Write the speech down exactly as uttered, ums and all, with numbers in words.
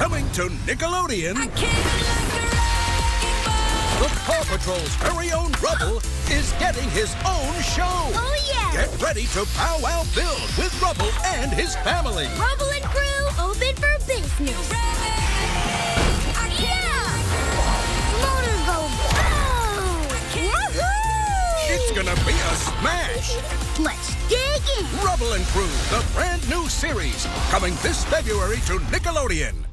Coming to Nickelodeon, the Paw Patrol's very own Rubble is getting his own show. Oh, yeah. Get ready to powwow build with Rubble and his family. Rubble and crew, open for business. Yeah! Motor go boom! Woohoo! It's gonna be a smash. Let's dig in. Rubble and Crew, the brand new series, coming this February to Nickelodeon.